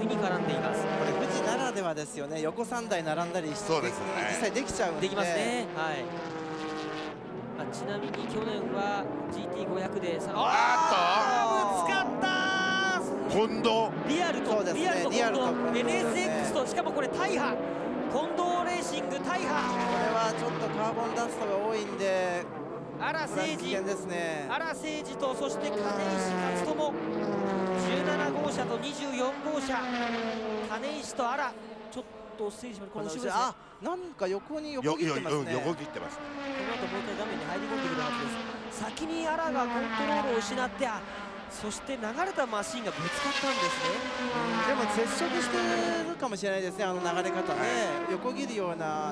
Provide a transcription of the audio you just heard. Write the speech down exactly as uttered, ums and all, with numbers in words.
みに絡んでいます。 これ富士ならではですよね。横さんだい並んだりして、ね、実際できちゃうんで。 できますね。はい。あ、ちなみに去年は ジーティーごひゃく でさあぶつかったー。 近藤リアルと、ね、リアルと近藤 エヌエスエックス としかもこれ大破。近藤レーシング大破。これはちょっとカーボンダストが多いんで荒誠司、 ね、 荒誠司とそして金石勝友じゅうなな号車とにじゅうよん号車、金石と荒ちょっと整理します。この後ろですね。 あ、なんか横に横切ってますね。 横切ってますね。 この後もう一回画面に入り込んでくるはずです。先に荒がコントロールを失って、あ、そして流れたマシンがぶつかったんですね。 でも接触してるかもしれないですね、あの流れ方ね、横切るような。